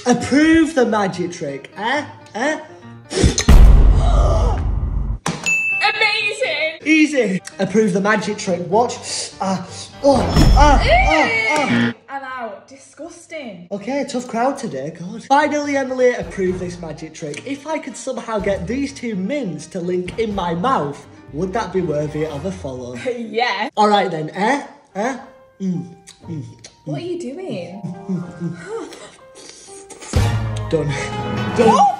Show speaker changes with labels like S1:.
S1: Approve the magic trick.
S2: Amazing!
S1: Easy. Approve the magic trick. Watch.
S2: I'm out. Disgusting.
S1: Okay, tough crowd today, God. Finally, Emily, approve this magic trick. If I could somehow get these two mints to link in my mouth, would that be worthy of a follow?
S2: Yeah.
S1: All right then,
S2: What are you doing?
S1: Done. Done.